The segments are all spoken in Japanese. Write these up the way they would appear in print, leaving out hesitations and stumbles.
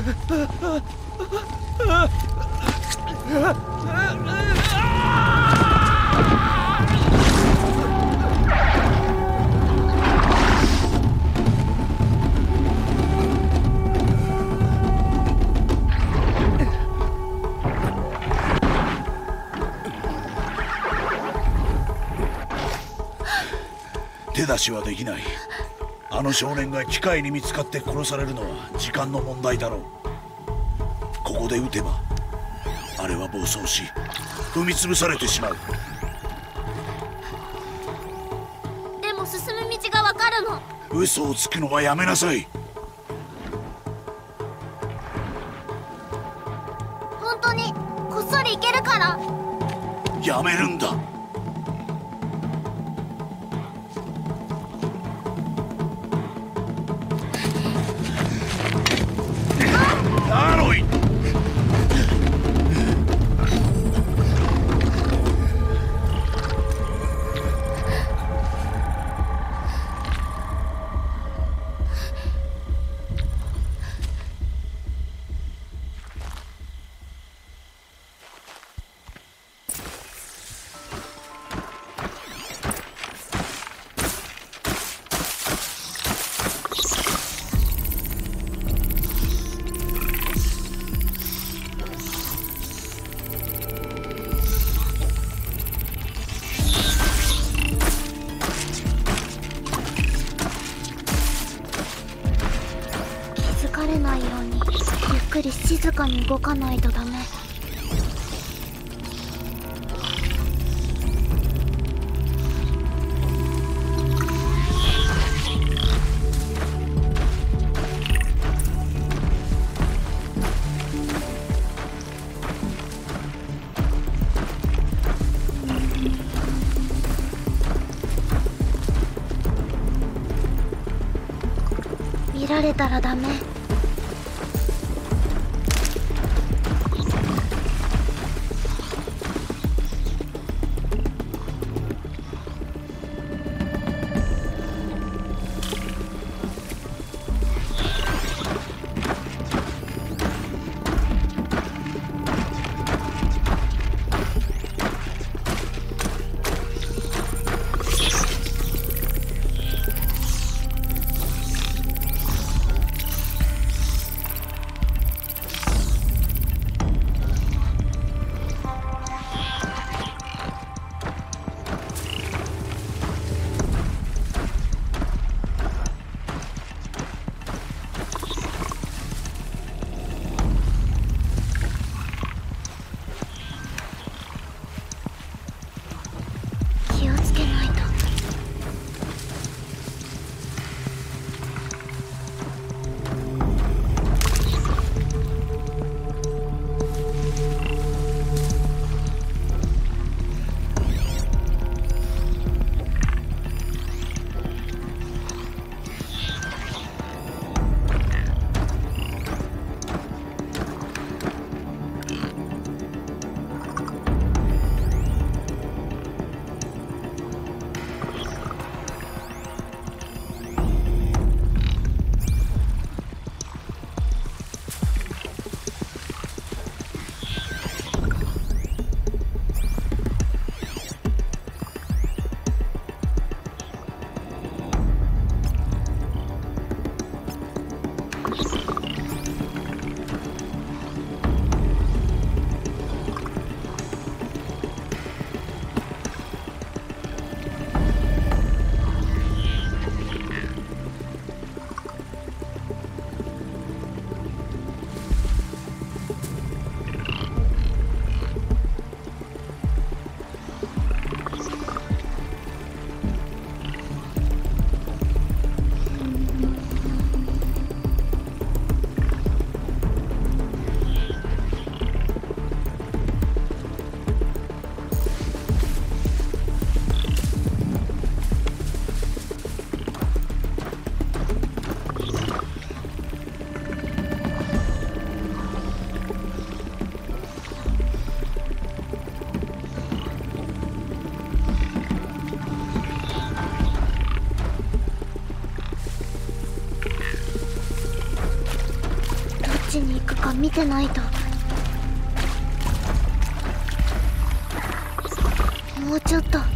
手出しはできない。あの少年が機械に見つかって殺されるのは時間の問題だろう。ここで撃てばあれは暴走し踏み潰されてしまう。 でも進む道がわかるの。 嘘をつくのはやめなさい。 本当にこっそり行けるから。 やめるんだ。アロイ、 疲れないようにゆっくり静かに動かないとダメ。見られたらダメ。 ちに行くか見てないと。もうちょっと。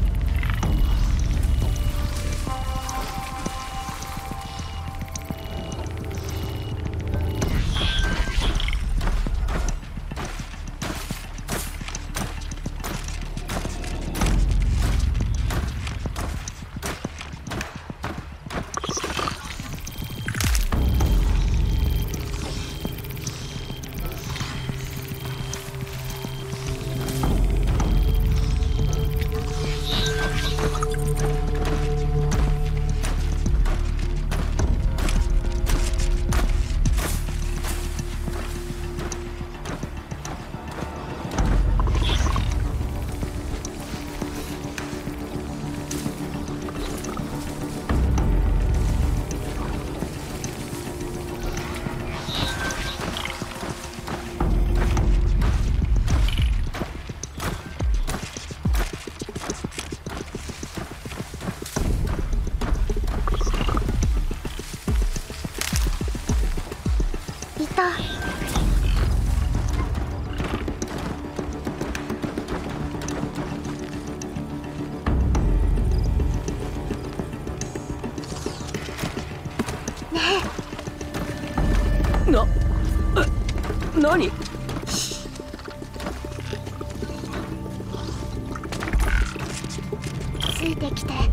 いた。ねえ。 何？ ついてきて。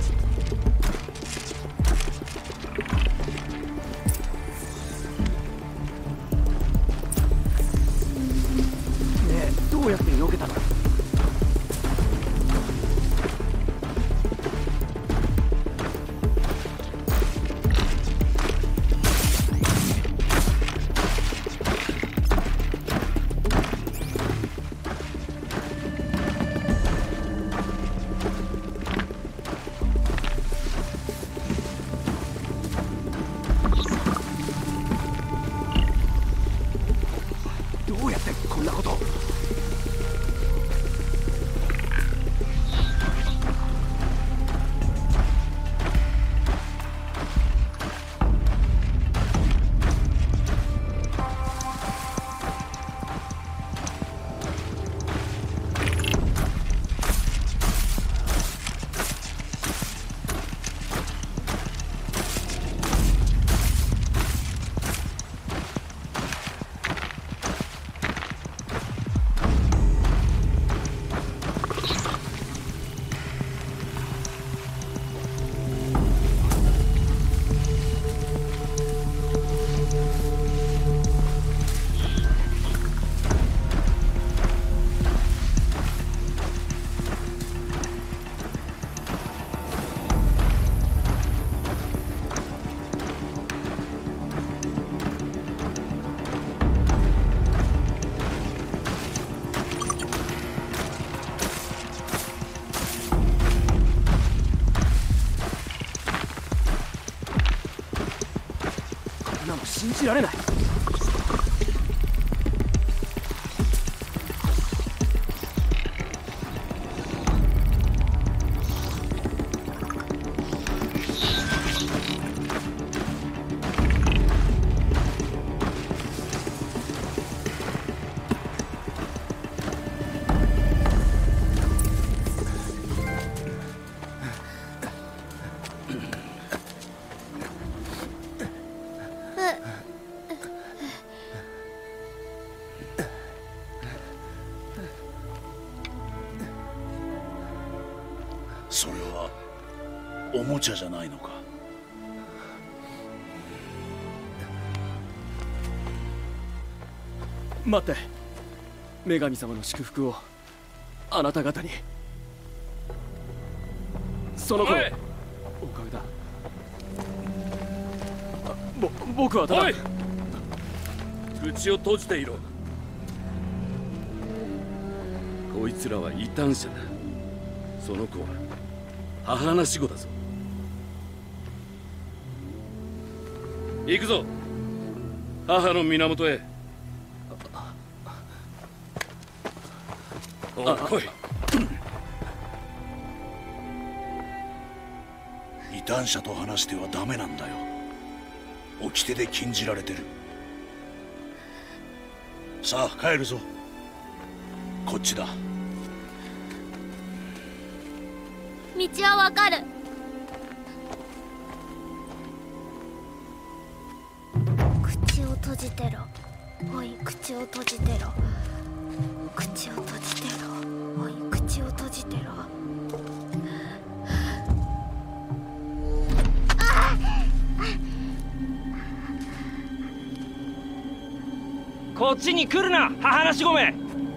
どうやって避けたの？どうやってこんなこと？こんなの信じられない。 それはおもちゃじゃないのか？ 待って、女神様の祝福をあなた方に。その子、おかげだ。僕はただ。 おい、口を閉じていろ。こいつらは異端者だ。その子は母なし子だぞ。行くぞ、母の源へ。おい、来い。 異端者と話してはダメなんだよ。掟で禁じられてる。 さあ帰るぞ。こっちだ。 道はわかる。口を閉じてろ。おい、口を閉じてろ。口を閉じてろ。おい、口を閉じてろ。 こっちに来るな、母なしごめ。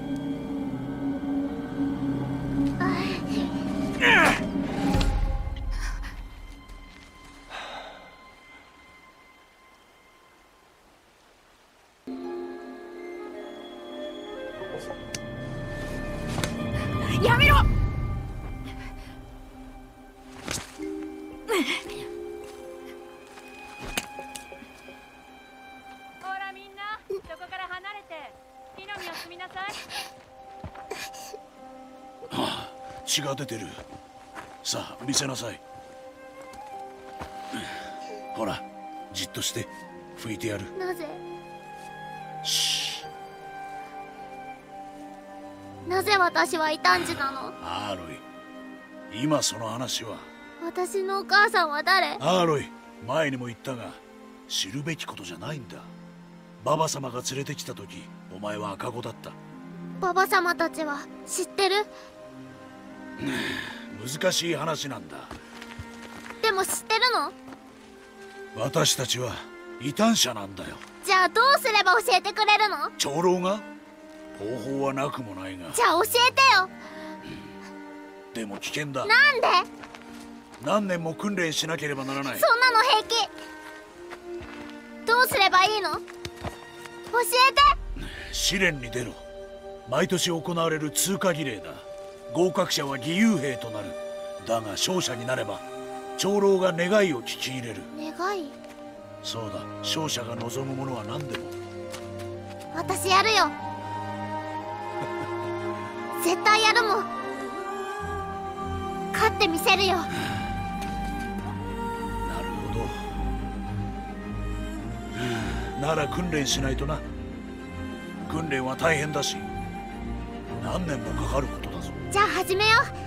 やめろ。 ほらみんな、そこから離れて木の実を摘みなさい。 ああ、血が出てる。さあ見せなさい。ほら、じっとして拭いてやる。 なぜなぜ私は異端児なの？ アーロイ、今その話は。 私のお母さんは誰？ アーロイ、前にも言ったが知るべきことじゃないんだ。ババ様が連れてきた時、お前は赤子だった。 ババ様たちは知ってる？ 難しい話なんだ。 でも知ってるの？ 私たちは異端者なんだよ。 じゃあどうすれば教えてくれるの？ 長老が？方法はなくもないが。 じゃあ教えてよ。 でも危険だ。 なんで？ 何年も訓練しなければならない。 そんなの平気。どうすればいいの？教えて。 試練に出ろ。毎年行われる通過儀礼だ。合格者は義勇兵となる。だが勝者になれば長老が願いを聞き入れる。 願い？ そうだ、勝者が望むものは何でも。 私やるよ。絶対やるもん。勝ってみせるよ。 なるほど。なら訓練しないとな。訓練は大変だし何年もかかることだぞ。 じゃあ始めよう。